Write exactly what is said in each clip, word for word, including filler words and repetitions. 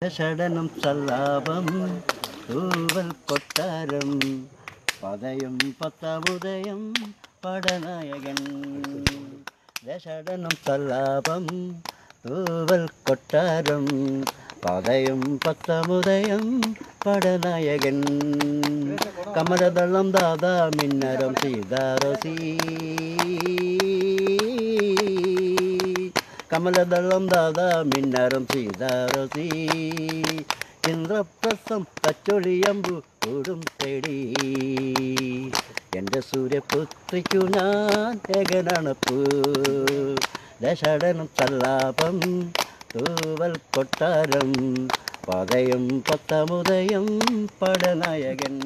ഷടനം സല്ലാപം തൂവൽ കൊട്ടാരം പതയം പത്തമുദയം പടനായകൻ ഷടനം സല്ലാപം തൂവൽ കൊട്ടാരം പതയം പത്തമുദയം പടനായകൻ കമലദളം ദാദാ മിന്നരം സീതാരസി കമലദളം ദാദാ മിന്നരം സീതാരസി ഇന്ദ്രപ്രസം തച്ചൊളിയമ്പു കൂടും തേടി എൻ്റെ സൂര്യപുത്രിക്കു ഞാൻ ഏകനണപ്പു ദശടനം സല്ലാപം തൂവൽ കൊട്ടാരം പതയം പത്തമുദയം പടനായകൻ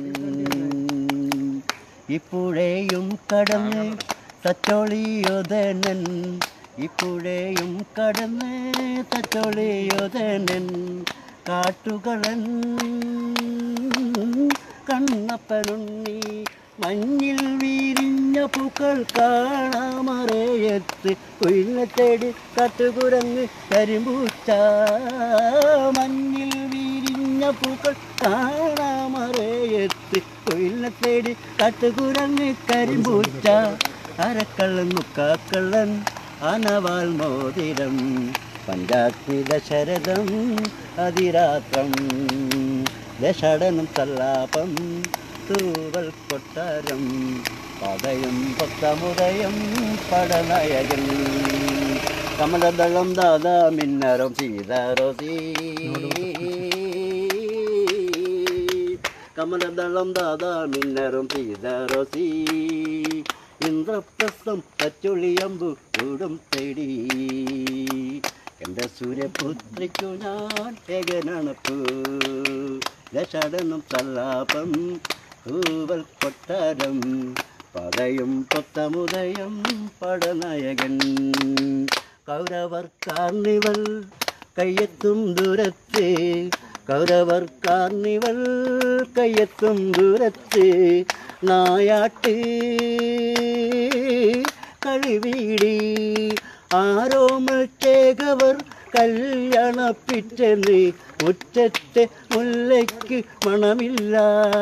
ഇപ്പോഴേയും കടന്ന് തച്ചൊളിയൊതനൻ ഇപ്പോഴേയും കടന്ന് തച്ചൊളിയൊതനൻ കാട്ടുകളൻ കണ്ണപ്പനുണ്ണി മഞ്ഞിൽ വീരിഞ്ഞ പൂക്കൾ കാണാമറയത്ത് കുയിലിനെ തേടി കാട്ടുകുരങ്ങ് കരിമ്പൂച്ച മഞ്ഞിൽ വീരിഞ്ഞ പൂക്കൾ കാണാമറയത്ത് കുയിലിനെ തേടി കാട്ടുകുരങ്ങ് കരിമ്പൂച്ച അരക്കള്ളൻ മുക്കാക്കള്ളൻ അനവാൽ മോതിരം പഞ്ചാഗ്നി ദശരഥം അതിരാത്രം ദശടനം സല്ലാപം തൂവൽ കൊട്ടാരം പതയം പത്തമുദയം പടനായകൻ കമലദളം ദാദാ മിന്നരം സീതാരസി കമലദളം ദാദാ മിന്നരം സീതാരസി ഇന്ദ്രപ്രസ്ഥം തച്ചൊളിയമ്പു കൂടും തേടി എൻ്റെ സൂര്യപുത്രിക്കു ഞാൻ ഏകനണപ്പു ദശടനം സല്ലാപം തൂവൽ കൊട്ടാരം പതയും പത്തമുദയം പടനായകൻ കൗരവർ കാർണിവൽ കയ്യെത്തും ദൂരത്ത് കൗരവർ കാർണിവൽ കയ്യെത്തും ദൂരത്ത് നായാട്ട് കളിവീടി ആരോമൽ ചേകവർ കല്യാണപ്പിറ്റെന്ന് മുറ്റത്തെ മുല്ലയ്ക്ക് മണമില്ല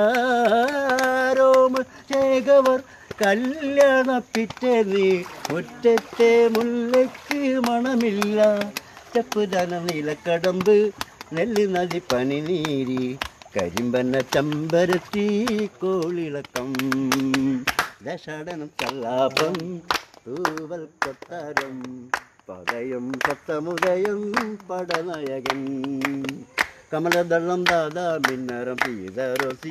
ആരോമൽ ചേകവർ കല്യാണപ്പിറ്റെന്ന് മുറ്റത്തെ മുല്ലയ്ക്ക് മണമില്ല ചെപ്പുദന നീലക്കടമ്പ് നെല്ല് നദി പനിനീരി കരിമ്പന ചമ്പരത്തി കോളിളക്കം ദശടനം സല്ലാപം തൂവൽ കൊട്ടാരം പതയം പത്തമുദയം പടനായകൻ കമലദളം ദാദാ മിന്നരം സീതാരസി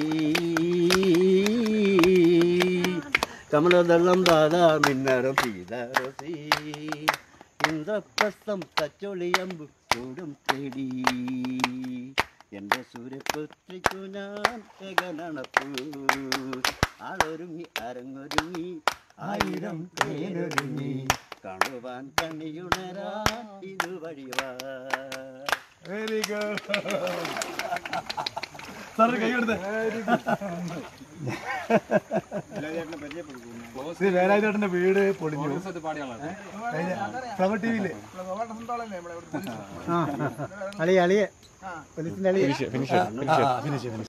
കമലദളം ദാദാ മിന്നരം സീതാരസി ഇന്ദ്രപ്രസ്ഥം തച്ചൊളിയമ്പു കൂടും തേടി എൻ്റെ സൂര്യപുത്രിക്കു ഞാൻ ഏകനണപ്പു ആളൊരുങ്ങി അരങ്ങൊരുങ്ങി ആയിരം പേരൊരുങ്ങി കാണുവാൻ കണിയുണരാൻ ഇതുവഴിവാ വെരി ഗുഡ് സാർ കൈ കൊടുത്തേ വേലായുധേട്ടന്റെ വീട് പൊളിഞ്ഞു ഫ്ലവർ ടി വിയില് അളിയ അളിയ പോലീസിന്റെ അളിയ ഫിനിഷ്